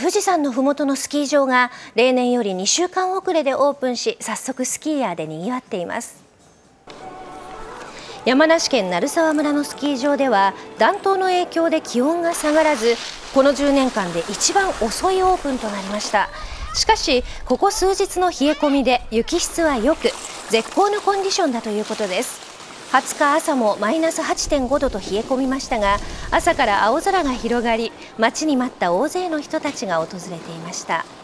富士山のふもとのスキー場が例年より2週間遅れでオープンし、早速スキーヤーでにぎわっています。山梨県鳴沢村のスキー場では暖冬の影響で気温が下がらず、この10年間で一番遅いオープンとなりました。しかしここ数日の冷え込みで雪質は良く、絶好のコンディションだということです。20日朝もマイナス 8.5 度と冷え込みましたが、朝から青空が広がり、待ちに待った大勢の人たちが訪れていました。